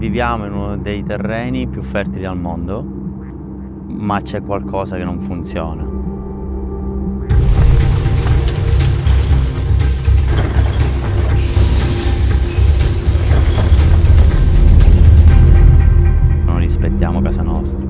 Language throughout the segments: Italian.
Viviamo in uno dei terreni più fertili al mondo, ma c'è qualcosa che non funziona. Non rispettiamo casa nostra.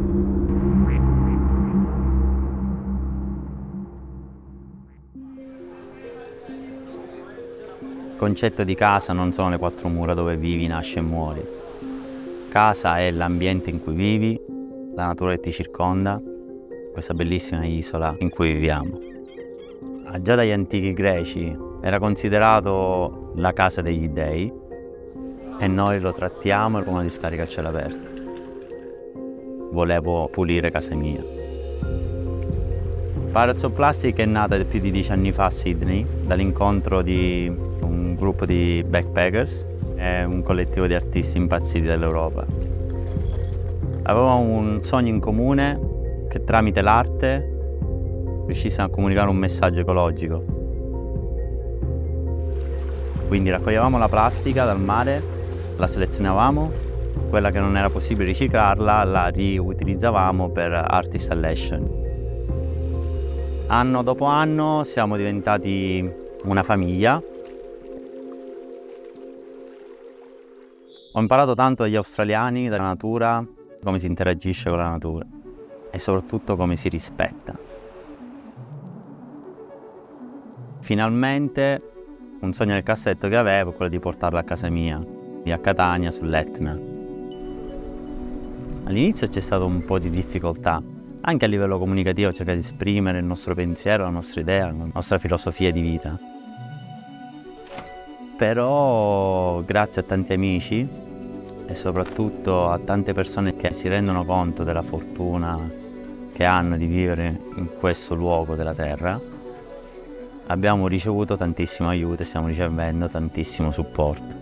Il concetto di casa non sono le quattro mura dove vivi, nasci e muori. Casa è l'ambiente in cui vivi, la natura che ti circonda, questa bellissima isola in cui viviamo. Già dagli antichi greci era considerato la casa degli dei e noi lo trattiamo come una discarica a cielo aperto. Volevo pulire casa mia. Pirates of Plastic è nata più di 10 anni fa a Sydney, dall'incontro di un gruppo di backpackers e un collettivo di artisti impazziti dell'Europa. Avevamo un sogno in comune che tramite l'arte riuscissimo a comunicare un messaggio ecologico. Quindi raccoglievamo la plastica dal mare, la selezionavamo, quella che non era possibile riciclarla la riutilizzavamo per art installation. Anno dopo anno siamo diventati una famiglia. Ho imparato tanto dagli australiani, dalla natura, come si interagisce con la natura e soprattutto come si rispetta. Finalmente un sogno nel cassetto che avevo è quello di portarla a casa mia, lì a Catania sull'Etna. All'inizio c'è stato un po' di difficoltà, anche a livello comunicativo, cercare di esprimere il nostro pensiero, la nostra idea, la nostra filosofia di vita. Però grazie a tanti amici e soprattutto a tante persone che si rendono conto della fortuna che hanno di vivere in questo luogo della terra, abbiamo ricevuto tantissimo aiuto e stiamo ricevendo tantissimo supporto.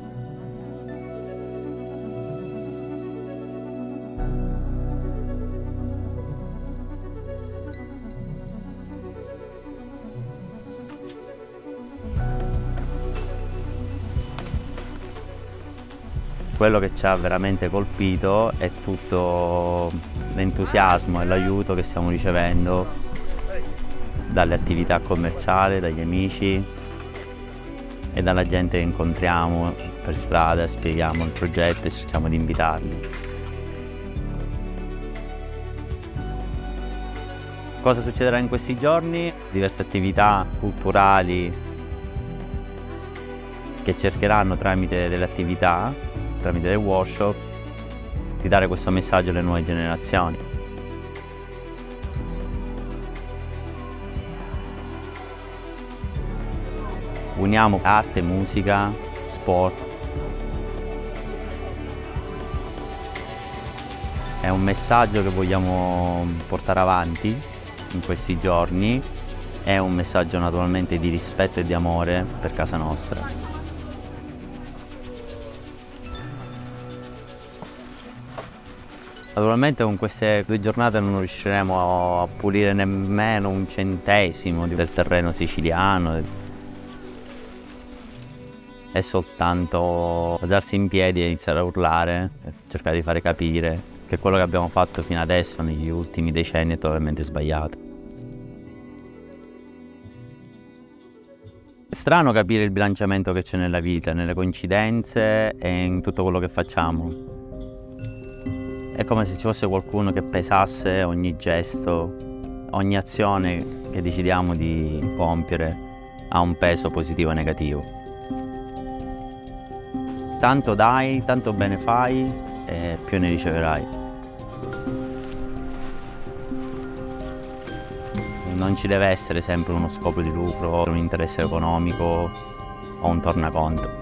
Quello che ci ha veramente colpito è tutto l'entusiasmo e l'aiuto che stiamo ricevendo dalle attività commerciali, dagli amici e dalla gente che incontriamo per strada, spieghiamo il progetto e cerchiamo di invitarli. Cosa succederà in questi giorni? Diverse attività culturali che cercheranno tramite delle attività, tramite dei workshop, di dare questo messaggio alle nuove generazioni. Uniamo arte, musica, sport. È un messaggio che vogliamo portare avanti in questi giorni, è un messaggio naturalmente di rispetto e di amore per casa nostra. Naturalmente con queste 2 giornate non riusciremo a pulire nemmeno un centesimo del terreno siciliano. È soltanto alzarsi in piedi e iniziare a urlare e cercare di fare capire che quello che abbiamo fatto fino adesso negli ultimi decenni è totalmente sbagliato. È strano capire il bilanciamento che c'è nella vita, nelle coincidenze e in tutto quello che facciamo. È come se ci fosse qualcuno che pesasse ogni gesto, ogni azione che decidiamo di compiere ha un peso positivo e negativo. Tanto dai, tanto bene fai e più ne riceverai. Non ci deve essere sempre uno scopo di lucro, un interesse economico o un tornaconto.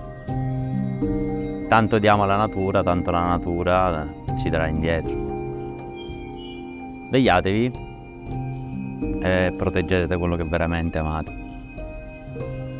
Tanto diamo alla natura, tanto la natura ci darà indietro. Svegliatevi e proteggete quello che veramente amate.